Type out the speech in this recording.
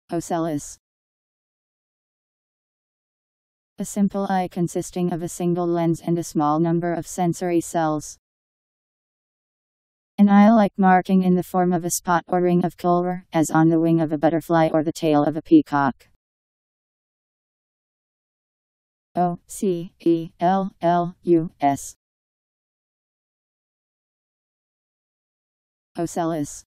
Ocellus. A simple eye consisting of a single lens and a small number of sensory cells. An eye-like marking in the form of a spot or ring of color, as on the wing of a butterfly or the tail of a peacock. Ocellus. Ocellus.